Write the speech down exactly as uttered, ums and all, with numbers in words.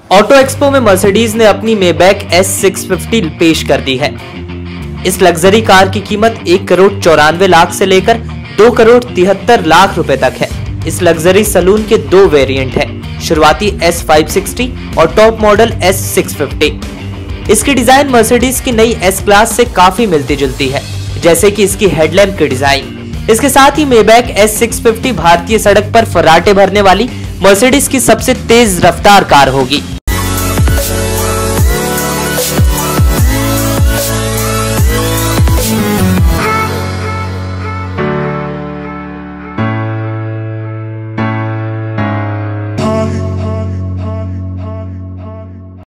Auto expo में Mercedes ने अपनी मेबैक एस सिक्स फिफ्टी पेश कर दी है। इस लग्जरी कार की कीमत एक करोड़ चौरानवे लाख से लेकर दो करोड़ तिहत्तर लाख रुपए तक है। इस लग्जरी सलून के दो वेरिएंट हैं, शुरुआती एस फाइव सिक्सटी और top model S six fifty. इसकी डिजाइन मर्सिडीज की नई एस क्लास से काफी मिलती जुलती है, जैसे कि इसकी हेडलैम्प की डिजाइन। इसके साथ ही मेबैक एस सिक्स फिफ्टी भारतीय सड़क पर फर्राटे भरने वाली मर्सिडीज की सबसे तेज रफ्तार कार होगी।